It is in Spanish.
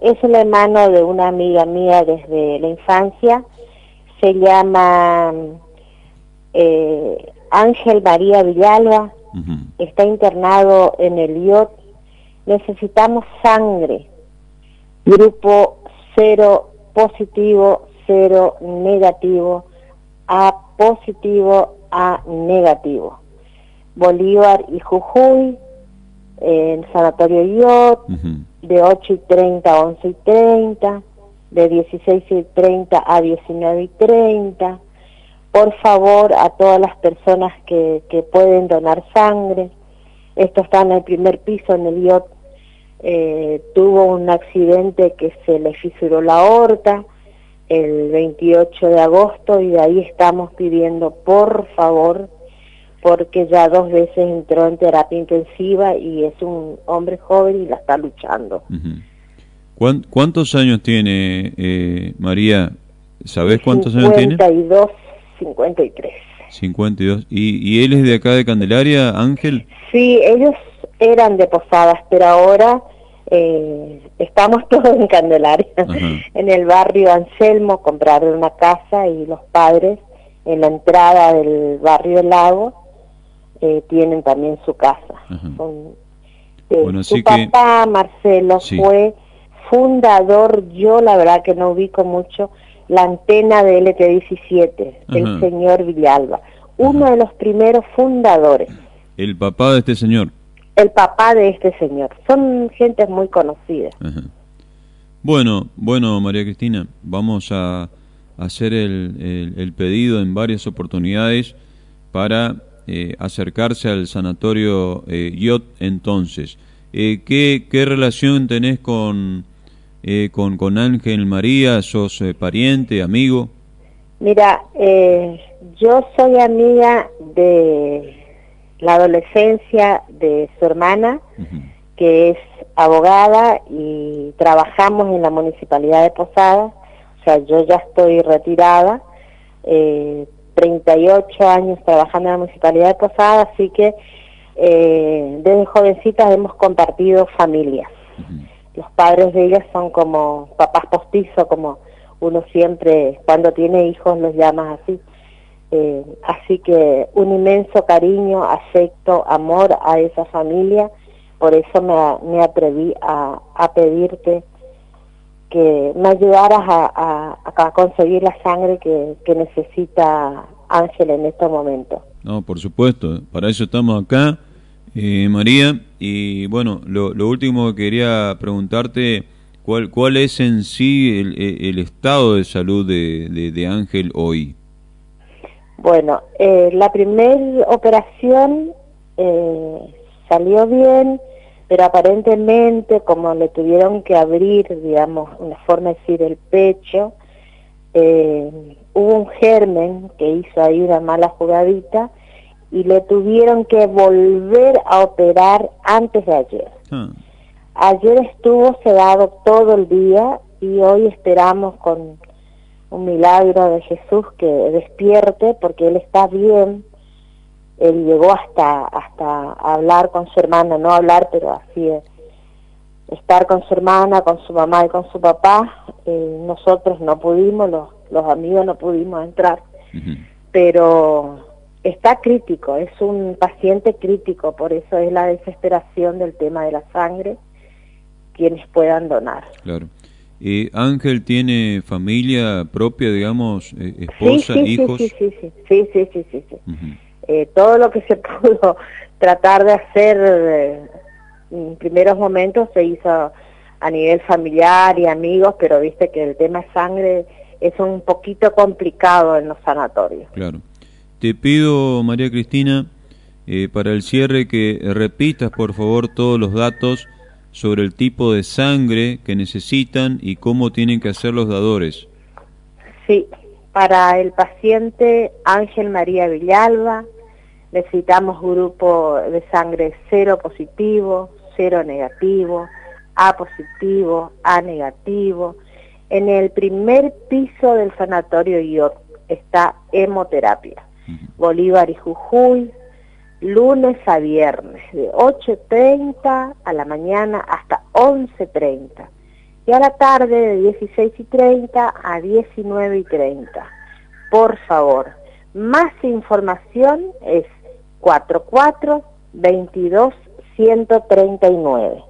es el hermano de una amiga mía desde la infancia. Se llama Ángel María Villalba. Está internado en el IOT. Necesitamos sangre. Grupo 0 positivo, 0 negativo, A positivo, A negativo. Bolívar y Jujuy, en Sanatorio IOT, de 8:30 a 11:30, de 16:30 a 19:30. Por favor, a todas las personas que pueden donar sangre. Esto está en el primer piso, en el IOT. Tuvo un accidente que se le fisuró la aorta el 28 de agosto y de ahí estamos pidiendo, por favor, porque ya 2 veces entró en terapia intensiva y es un hombre joven y la está luchando. ¿Cuántos años tiene María? ¿Sabés cuántos años tiene? 52, 53. 52. ¿Y él es de acá de Candelaria, Ángel? Sí, ellos eran de Posadas, pero ahora estamos todos en Candelaria. En el barrio Anselmo compraron una casa y los padres en la entrada del barrio Lago tienen también su casa. Bueno, su papá, Marcelo, fue fundador, yo la verdad que no ubico mucho, la antena de LT17, el señor Villalba, uno de los primeros fundadores. ¿El papá de este señor? El papá de este señor. Son gentes muy conocidas. Bueno, María Cristina, vamos a hacer el pedido en varias oportunidades para acercarse al sanatorio IOT entonces. ¿Qué relación tenés con Ángel María? ¿Sos pariente, amigo? Mira, yo soy amiga de la adolescencia de su hermana, que es abogada y trabajamos en la Municipalidad de Posadas. O sea, yo ya estoy retirada, 38 años trabajando en la Municipalidad de Posadas, así que desde jovencitas hemos compartido familias. Los padres de ellas son como papás postizos, como uno siempre cuando tiene hijos los llama así. Así que un inmenso cariño, afecto, amor a esa familia. Por eso me atreví a pedirte que me ayudaras a conseguir la sangre que necesita Ángel en estos momentos. No, por supuesto, para eso estamos acá, María. Y bueno, lo último que quería preguntarte, ¿cuál es en sí el estado de salud de Ángel hoy? Bueno, la primera operación salió bien, pero aparentemente como le tuvieron que abrir, digamos, una forma de decir, el pecho, hubo un germen que hizo ahí una mala jugadita y le tuvieron que volver a operar antes de ayer. Ayer estuvo sedado todo el día y hoy esperamos con un milagro de Jesús que despierte, porque él está bien. Él llegó hasta hablar con su hermana, no hablar, pero así estar con su hermana, con su mamá y con su papá. Nosotros no pudimos, los amigos no pudimos entrar, pero está crítico, es un paciente crítico, por eso es la desesperación del tema de la sangre, quienes puedan donar. Claro. ¿Ángel tiene familia propia, digamos, esposa, hijos? Sí. Todo lo que se pudo tratar de hacer en primeros momentos se hizo a nivel familiar y amigos, pero viste que el tema sangre es un poquito complicado en los sanatorios. Claro. Te pido, María Cristina, para el cierre que repitas por favor todos los datos sobre el tipo de sangre que necesitan y cómo tienen que hacer los dadores. Sí, para el paciente Ángel María Villalba necesitamos grupo de sangre 0 positivo, 0 negativo, A positivo, A negativo. En el primer piso del sanatorio IOT está hemoterapia. Bolívar y Jujuy, lunes a viernes, de 8:30 a la mañana hasta 11:30. y a la tarde de 16:30 a 19:30. Por favor, más información es 44 22 139.